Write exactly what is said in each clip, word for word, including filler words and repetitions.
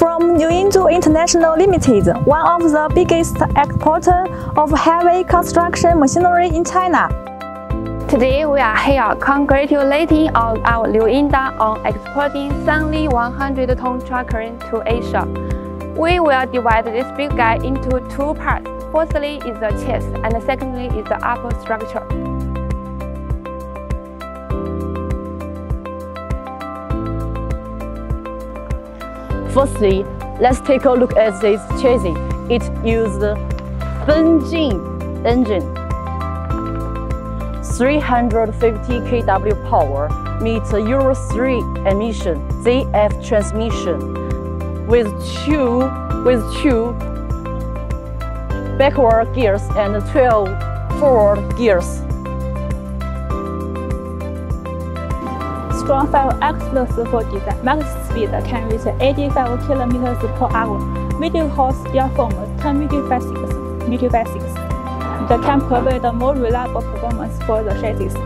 from NEWINDU International Limited, one of the biggest exporters of heavy construction machinery in China. Today we are here congratulating our NEWINDU on exporting SANY one hundred ton truck crane to Asia. We will divide this big guy into two parts. Firstly is the chest, and secondly is the upper structure. Firstly, let's take a look at this chassis. It uses B E N Z engine, three hundred fifty kilowatt power, meets Euro three emission, Z F transmission, with two with two backward gears and twelve forward gears. Strong five axles for design. Max speed can reach eighty-five kilometers per hour. Medium horse diaphragm ten meter by six meter by six. That can provide more reliable performance for the chassis.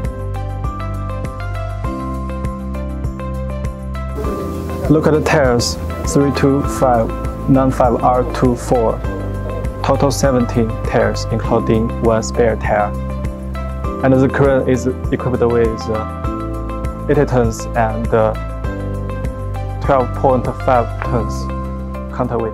Look at the tires, three two five, nine five R twenty-four. Total seventeen tires, including one spare tire. And the crane is equipped with uh, eight tons and uh, twelve point five tons counterweight.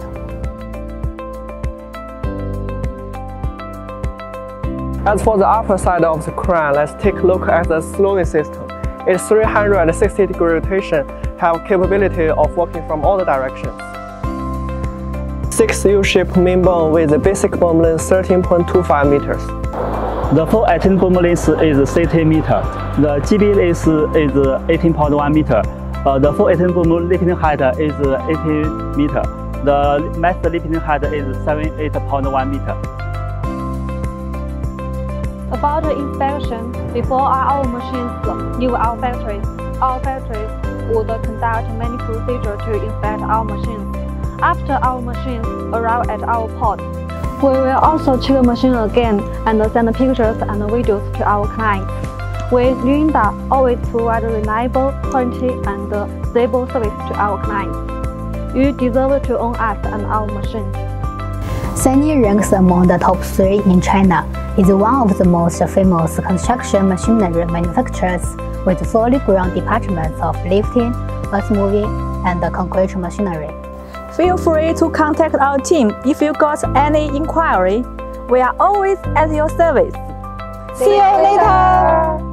As for the upper side of the crane, let's take a look at the slewing system. Its three hundred sixty degree rotation have capability of working from all the directions. Six U-shaped main boom with a basic boom length thirteen point two five meters. The full eighteen boom length is sixty meters. The G B length is eighteen point one meters. Uh, the full eighteen boom lifting height is eighty meters. The max lifting height is seventy-eight point one meters. About the inspection, before our machines leave our factories, our factories would conduct many procedures to inspect our machines. After our machines arrive at our port, we will also check the machine again and send pictures and videos to our clients. With NEWINDU, always provide reliable, quality, and stable service to our clients. You deserve to own us and our machines. SANY ranks among the top three in China. It's one of the most famous construction machinery manufacturers with fully grown departments of lifting, earth-moving, and concrete machinery. Feel free to contact our team if you got any inquiry. We are always at your service. See you later!